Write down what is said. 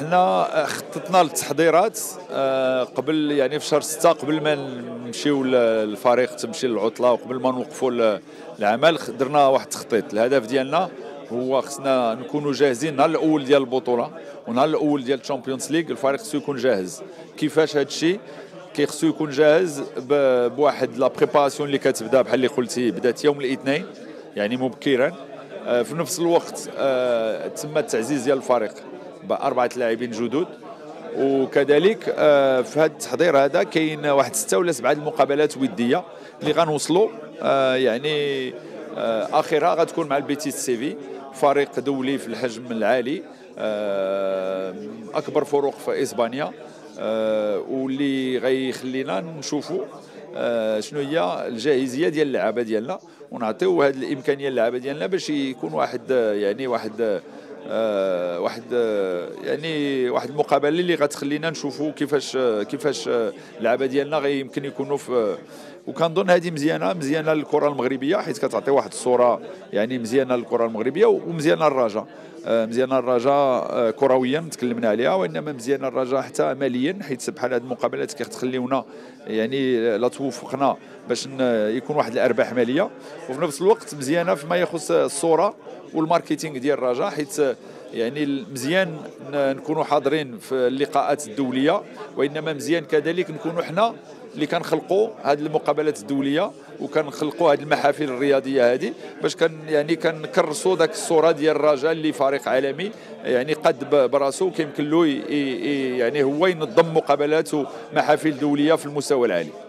حنا خططنا للتحضيرات قبل يعني في شهر 6 قبل ما نمشيو الفريق تمشي للعطله وقبل ما نوقفوا العمل درنا واحد التخطيط. الهدف ديالنا هو خصنا نكونوا جاهزين النهار الاول ديال البطوله والنهار الاول ديال الشامبيونز ليغ الفريق خصو يكون جاهز. كيفاش هذا الشيء؟ خصو يكون جاهز بواحد لا بريباراسيون اللي كتبدا بحال اللي قلتي بدات يوم الاثنين يعني مبكرا. في نفس الوقت تم التعزيز ديال الفريق بأربعة لاعبين جدد، وكذلك في هذا التحضير هذا كاين واحد 6 ولا 7 المقابلات وديه اللي غنوصلوا يعني اخرها غتكون مع البيتيس سيفي، فريق دولي في الحجم العالي، اكبر فروق في اسبانيا، واللي غيخلينا نشوفوا شنو هي الجاهزيه ديال اللعابه ديالنا ونعطيو هذه الامكانيه للعابه ديالنا باش يكون واحد يعني واحد واحد المقابله اللي غتخلينا نشوفوا كيفاش اللعابه ديالنا يمكن يكونوا في. وكنظن هذه مزيانه للكره المغربيه، حيت كتعطي واحد الصوره يعني مزيانه للكره المغربيه ومزيانه للرجاء. مزيانه الرجاء كرويا تكلمنا عليها، وانما مزيانه الرجاء حتى ماليا، حيت بحال هذه المقابلات كتخليونا يعني لا توفقنا باش يكون واحد الارباح ماليه، وفي نفس الوقت مزيانه فيما يخص الصوره والماركتينغ ديال الرجاء، حيت يعني مزيان نكونوا حاضرين في اللقاءات الدوليه، وانما مزيان كذلك نكونوا حنا اللي كنخلقوا هذه المقابلات الدوليه وكنخلقوا هذه المحافل الرياضيه هذه باش كنكرسوا ذاك الصوره ديال الرجاء اللي فريق عالمي يعني قد براسو كيمكن له يعني هو ينظم مقابلات ومحافل دوليه في المستوى العالي.